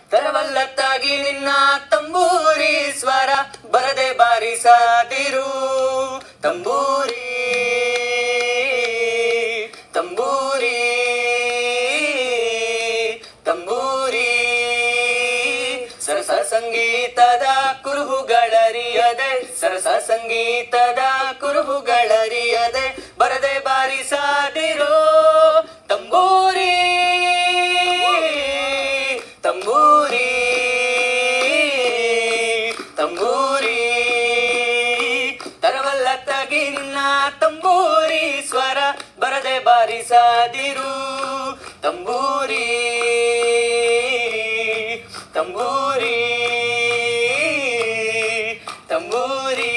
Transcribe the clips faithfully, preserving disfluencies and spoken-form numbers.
ತರವಲ್ಲತ್ತಾಗಿ ನಿನ್ನ ತಂಬೂರಿ ಸ್ವರ ಬರದೆ ಬಾರಿಸದಿರು ತಂಬೂರಿ ತಂಬೂರಿ ತಂಬೂರಿ ಸರಸ ಸಂಗೀತದ ಕುರುಹುಗಳರಿಯದೆ ಸರಸ ಸಂಗೀತದ ಕುರುಹುಗಳರಿಯದೆ ಬರದೆ ಬಾರಿಸದಿರೋ ತಂಬೂರಿ ತಂಬೂರಿ ತಂಬೂರಿ ತರವಲ್ಲತ್ತಾಗಿ ನಿನ್ನ ತಂಬೂರಿ ಸ್ವರ ಬರದೆ ಬಾರಿಸದಿರು ತಂಬೂರಿ ತಂಬೂರಿ ತಂಬೂರಿ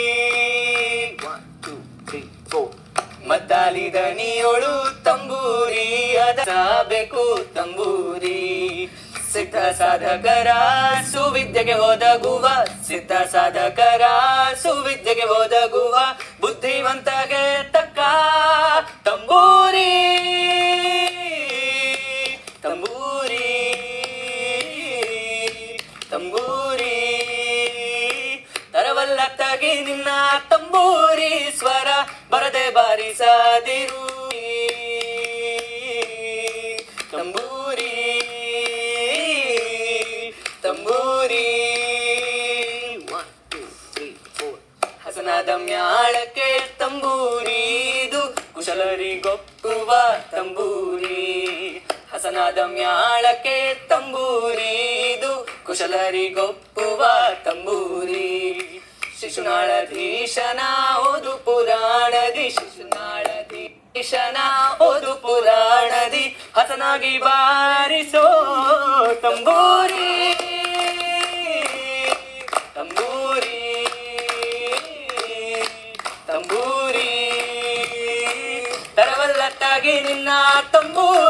ಮದ್ದಾಲಿ ದನಿಯೋಳು ತಂಬೂರಿ ಅದಬೇಕು ತಂಬೂರಿ ಸಿದ್ಧ ಸಾಧಕರ ಸುವಿದ್ಯೆಗೆ ಒದಗುವ ಸಿದ್ಧ ಸಾಧಕರ ಸುವಿದ್ಯೆಗೆ ಒದಗುವ ಬುದ್ಧಿವಂತಗೆ ತಕ್ಕ ತಂಬೂರಿ ತಂಬೂರಿ ತಂಬೂರಿ ತರವಲ್ಲತ್ತಾಗಿ ನಿನ್ನ ತಂಬೂರಿ ಸ್ವರ ಬರದೆ ಬಾರಿಸದಿರು ತಂಬೂರಿ ತಂಬೂರಿ ಹಸನಾದ ಮ್ಯಾಳಕ್ಕೆ ತಂಬೂರಿದು ಕುಶಲರಿಗೊಪ್ಪುವ ತಂಬೂರಿ ಹಸನಾದ ಮ್ಯಾಳಕ್ಕೆ ತಂಬೂರಿದು ಕುಶಲರಿಗೊಪ್ಪುವ ತಂಬೂರಿ ಶಿಶುನಾಳಧೀಶನ ಓದು ಪುರಾಣದಿ ಶಿಶುನಾಳಧೀಶನ ಓದು ಪುರಾಣದಿ ಹಸನಾಗಿ ಬಾರಿಸೋ ತಂಬೂರಿ ತಂಬೂರಿ ತಂಬೂರಿ ತರವಲ್ಲತ್ತಾಗಿ ನಿನ್ನ ತಂಬೂರಿ